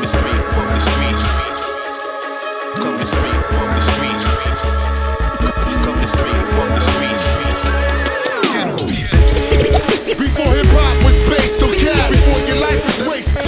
Before hip hop was based on cash, before your life was wasted.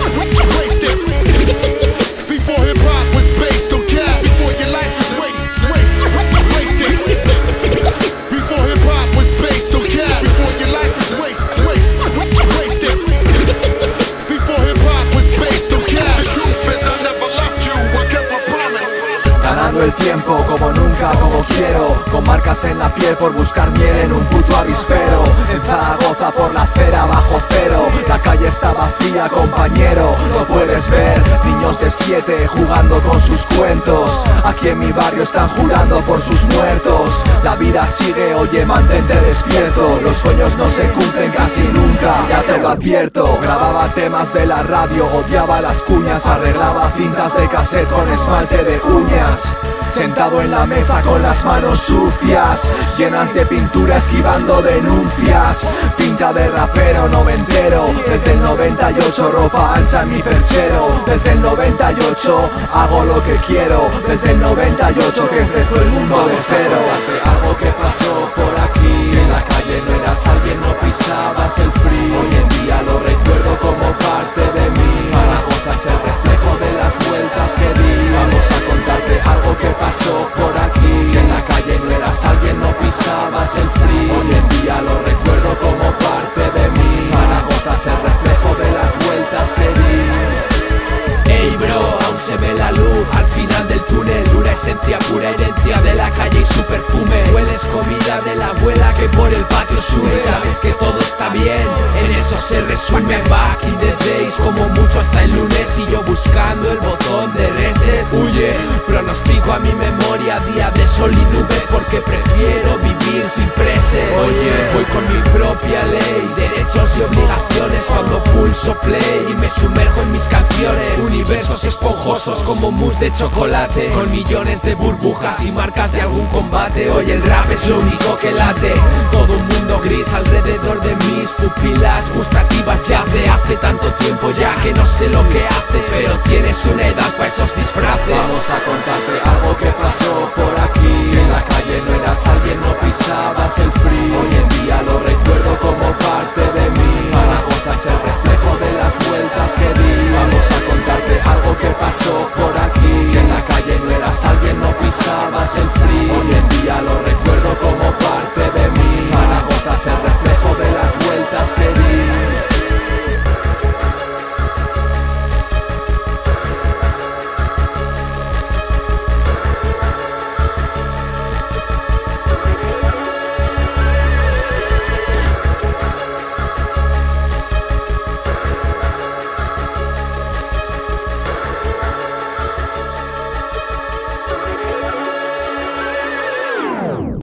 Before hip hop was based on cash, before your life was wasted. Before hip hop was based on cash, before your life was wasted. Before hip hop was based on cash. The truth is I never left you, I kept my promise. Ganando el tiempo como nunca, como quiero, con marcas en la piel por buscar miel en un puto avispero. En Zaragoza por la acera bajo cero, la calle está vacía, compañero, lo puedes ver. Niños de 7 jugando con sus cuentos, aquí en mi barrio están jurando por sus muertos. La vida sigue, oye, mantente despierto, los sueños no se cumplen casi nunca, ya te lo advierto. Grababa temas de la radio, odiaba las cuñas, arreglaba cintas de cassette con esmalte de uñas. Sentado en la mesa con las manos sucias, llenas de pintura esquivando denuncias. Pinta de rapero noventero, desde el 98 ropa ancha en mi perchero. Desde el 98 hago lo que quiero, desde el 98 que empezó el mundo de cero. Algo que pasó por aquí, si en la calle no eras alguien no pisabas el frío. Hoy en día lo recuerdo como parte de mí. Zaragoza es el reflejo de las vueltas que di. Vamos a contarte algo que pasó por aquí. Si en la calle no eras alguien no pisabas el frío. Hoy en día lo recuerdo como parte de mí. Zaragoza es el reflejo de las vueltas que di. Ey bro, aún se ve la luz al final del túnel. Una esencia pura herencia de la calle y su perfume. Hueles comida de la abuela que por el patio sube. Sabes que todo está bien, en eso se resume. Back in the days, como mucho hasta el lunes. Y yo buscando el botón de reset. Huye, pronostico a mi memoria día de sol y nubes, porque prefiero vivir sin preset. Oye, voy con mi propia ley, derechos y obligaciones cuando pulso play y me sumerjo en mis canciones. Universos esponjosos como mousse de chocolate, con millones de burbujas y marcas de algún combate. Hoy el rap es lo único que late, todo un mundo gris alrededor de mis pupilas gustativas. Yace hace tanto tiempo ya que no sé lo que haces, pero tienes una edad para esos disfraces. Vamos a contarte algo que pasó por aquí. Si en la calle no eras alguien no pisabas el frío. Hoy en día lo recuerdo como parte de mí. Zaragoza es el reflejo de las vueltas que di. Vamos a contarte